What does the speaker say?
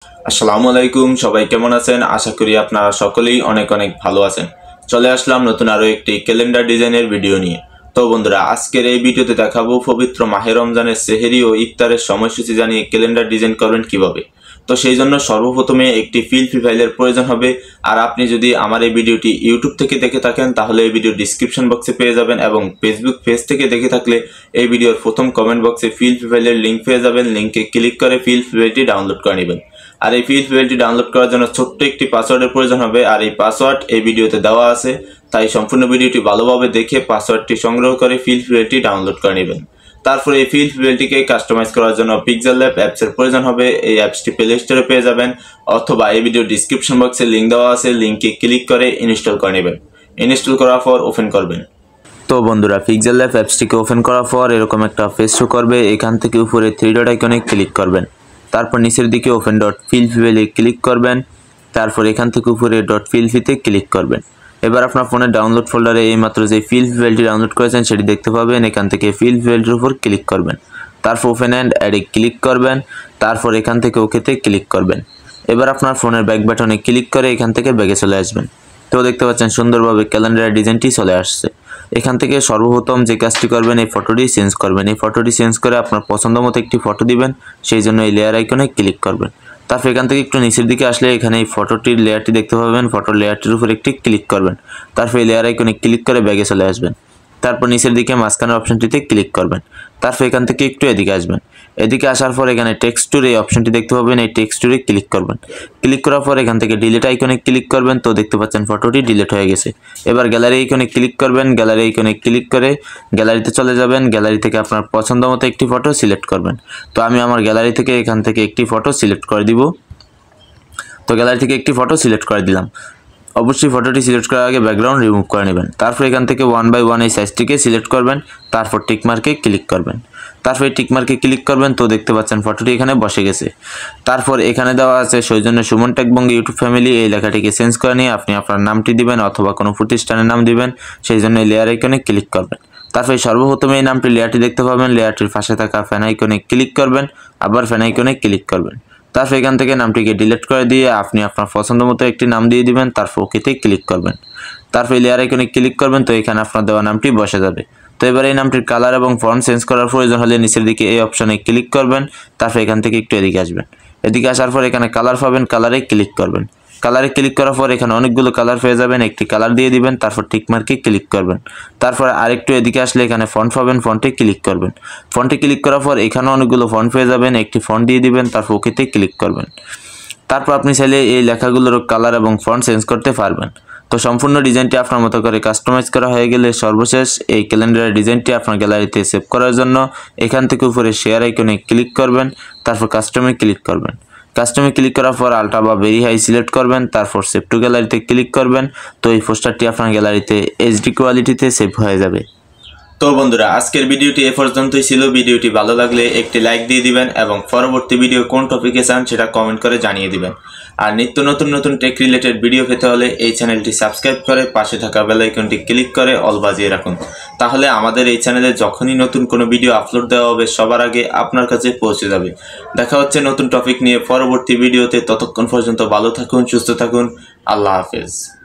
আসসালামু আলাইকুম, সবাই কেমন আছেন? আশা করি আপনারা সকলেই অনেক অনেক ভালো আছেন। চলে আসলাম নতুন আরো একটি ক্যালেন্ডার ডিজাইনের ভিডিও নিয়ে। তো বন্ধুরা, আজকের এই ভিডিওতে দেখাবো পবিত্র মাহে রমজানের সেহরি ও ইফতারের সময়সূচি জানিয়ে ক্যালেন্ডার ডিজাইন করবেন কিভাবে। তো সেই জন্য সর্বপ্রথমে একটি ফিল্ডফি ফাইলের প্রয়োজন হবে। আর আপনি যদি আমার এই ভিডিওটি ইউটিউব থেকে দেখে থাকেন তাহলে এই ভিডিও ডিসক্রিপশন বক্সে পেয়ে যাবেন, এবং ফেসবুক পেজ থেকে দেখে থাকলে এই ভিডিওর প্রথম কমেন্ট বক্সে ফিল্ডফি ফাইলের লিঙ্ক পেয়ে যাবেন। লিঙ্কে ক্লিক করে ফিল্ডফি ফাইলটি ডাউনলোড করে নেবেন। আর এই ফিল্ডফি ফাইলটি ডাউনলোড করার জন্য ছোট্ট একটি পাসওয়ার্ডের প্রয়োজন হবে, আর এই পাসওয়ার্ড এই ভিডিওতে দেওয়া আছে, তাই সম্পূর্ণ ভিডিওটি ভালোভাবে দেখে পাসওয়ার্ডটি সংগ্রহ করে ফিল্ডফি ফাইলটি ডাউনলোড করে নেবেন। তারপরে এই ফিল্ডফি ফাইলটিকে কাস্টমাইজ করার জন্য পিক্সেল ল্যাব অ্যাপসের প্রয়োজন হবে। এই অ্যাপসটি প্লে স্টোরে পেয়ে যাবেন, অথবা এই ভিডিও ডিসক্রিপশন বক্সে লিঙ্ক দেওয়া আছে, লিঙ্কে ক্লিক করে ইনস্টল করে নেবেন। ইনস্টল করার পর ওপেন করবেন। তো বন্ধুরা, পিক্সেল ল্যাব অ্যাপসটিকে ওপেন করার পর এরকম একটা পেজ শো করবে। এখান থেকে উপরে থ্রি ডট আইকনে ক্লিক করবেন, তারপর নিচের দিকে ওপেন ডট ফিল্ডফি ফাইলে ক্লিক করবেন, তারপর এখান থেকে উপরে ডট ফিল্ডফিতে ক্লিক করবেন। এবার আপনার ফোনের ডাউনলোড ফোল্ডারে এইমাত্র যে ফিল্ডফি ফাইলটি ডাউনলোড করেছেন সেটি দেখতে পাবেন। এখান থেকে ফিল্ডফি ফাইলটির উপর ক্লিক করবেন, তারপর ওপেন অ্যান্ড অ্যাডে ক্লিক করবেন, তারপর এখান থেকে ওকেতে ক্লিক করবেন। এবার আপনার ফোনের ব্যাক বাটনে ক্লিক করে এখান থেকে ব্যাগে চলে আসবেন। তো দেখতে পাচ্ছেন সুন্দরভাবে ক্যালেন্ডারের ডিজাইনটি চলে আসছে। এখান থেকে সর্বপ্রথম যে কাজটি করবেন, এই ফটোটি চেঞ্জ করবেন। এই ফটোটি চেঞ্জ করে আপনার পছন্দ মতো একটি ফটো দিবেন, সেই জন্য এই লেয়ার আইকনে ক্লিক করবেন। তারপর এখান থেকে একটু নিচের দিকে আসলে এখানে এই ফটোটির লেয়ারটি দেখতে পাবেন, ফটোর লেয়ারটির উপর একটি ক্লিক করবেন। তারপর এই লেয়ার আইকনে ক্লিক করে ব্যাগে চলে আসবেন। তারপর নিচের দিকে মাঝখানের অপশনটিতে ক্লিক করবেন। তারপর এখান থেকে একটু এদিকে আসবেন। এদিকে আসার পর এখানে টেক্সটুর এই অপশনটি দেখতে পাবেন, এই টেক্সটুরে ক্লিক করবেন। ক্লিক করার পর এখান থেকে ডিলিট আইকনে ক্লিক করবেন। তো দেখতে পাচ্ছেন ফটোটি ডিলিট হয়ে গেছে। এবার গ্যালারি আইকনে ক্লিক করবেন। গ্যালারি আইকনে ক্লিক করে গ্যালারিতে চলে যাবেন। গ্যালারি থেকে আপনার পছন্দ মতো একটি ফটো সিলেক্ট করবেন। তো আমি আমার গ্যালারি থেকে এখান থেকে একটি ফটো সিলেক্ট করে দিব। তো গ্যালারি থেকে একটি ফটো সিলেক্ট করে দিলাম। অবশ্যই ফটোটি সিলেক্ট করার আগে ব্যাকগ্রাউন্ড রিমুভ করে নেবেন। তারপর এখান থেকে 1/1 এই সাইজটিকে সিলেক্ট করবেন, তারপর টিকমার্কে ক্লিক করবেন। তারপর এই টিকমার্কে ক্লিক করবেন। তো দেখতে পাচ্ছেন ফটোটি এখানে বসে গেছে। তারপর এখানে দেওয়া আছে সৌজন্য সুমন টেকবঙ্গি ইউটিউব ফ্যামিলি, এই লেখাটিকে চেঞ্জ করে নিয়ে আপনি আপনার নামটি দিবেন অথবা কোনো প্রতিষ্ঠানের নাম দিবেন, সেই জন্য এই লেয়ার আইকনে ক্লিক করবেন। তারপর সর্বপ্রথমে এই নামটি লেয়ারটি দেখতে পাবেন, লেয়ারটির পাশে থাকা ফ্যান আইকনে ক্লিক করবেন, আবার ফ্যান আইকনে ক্লিক করবেন। তারপর এখান থেকে নামটিকে ডিলিট করে দিয়ে আপনি আপনার পছন্দ মতো একটি নাম দিয়ে দিবেন, তারপর ওকেতে ক্লিক করবেন। তারপর লেয়ার আইকনে ক্লিক করবেন। তো এখানে আপনার দেওয়া নামটি বসে যাবে। তো এবার এই নামটির কালার এবং ফন্ট চেঞ্জ করার প্রয়োজন হলে নিচের দিকে এই অপশনে ক্লিক করবেন। তারপর এখান থেকে একটু এদিকে আসবেন। এদিকে আসার পর এখানে কালার পাবেন, কালারে ক্লিক করবেন। কালারে ক্লিক করার পর এখানে অনেকগুলো কালার পেয়ে যাবেন, একটি কালার দিয়ে দিবেন, তারপর টিকমার্কে ক্লিক করবেন। তারপর আরেকটু এদিকে আসলে এখানে ফন্ট পাবেন, ফন্টে ক্লিক করবেন। ফন্টে ক্লিক করার পর এখানে অনেকগুলো ফন্ট পেয়ে যাবেন, একটি ফন্ট দিয়ে দিবেন, তারপর ওকেতে ক্লিক করবেন। তারপর আপনি চাইলে এই লেখাগুলোর কালার এবং ফন্ট চেঞ্জ করতে পারবেন। তো সম্পূর্ণ ডিজাইনটি আপনার মতো করে কাস্টমাইজ করা হয়ে গেলে সর্বশেষ এই ক্যালেন্ডারের ডিজাইনটি আপনার গ্যালারিতে সেভ করার জন্য এখান থেকে উপরে শেয়ার আইকনে ক্লিক করবেন, তারপর কাস্টমে ক্লিক করবেন। কাস্টমে ক্লিক করার পর আলট্রা বা ভেরি হাই সিলেক্ট করবেন, তারপর সেভ টু গ্যালারিতে ক্লিক করবেন। তো এই পোস্টারটি আপনার গ্যালারিতে এইচডি কোয়ালিটিতে সেভ হয়ে যাবে। তো বন্ধুরা, আজকের ভিডিওটি এ পর্যন্তই ছিল। ভিডিওটি ভালো লাগলে একটি লাইক দিয়ে দিবেন, এবং পরবর্তী ভিডিও কোন টপিকে চান সেটা কমেন্ট করে জানিয়ে দিবেন। আর নিত্য নতুন টেক রিলেটেড ভিডিও পেতে হলে এই চ্যানেলটি সাবস্ক্রাইব করে পাশে থাকা বেল আইকনটি ক্লিক করে অল বাজিয়ে রাখুন। তাহলে আমাদের এই চ্যানেলে যখনই নতুন কোনো ভিডিও আপলোড দেওয়া হবে সবার আগে আপনার কাছে পৌঁছে যাবে। দেখা হচ্ছে নতুন টপিক নিয়ে পরবর্তী ভিডিওতে। ততক্ষণ পর্যন্ত ভালো থাকুন, সুস্থ থাকুন। আল্লাহ হাফেজ।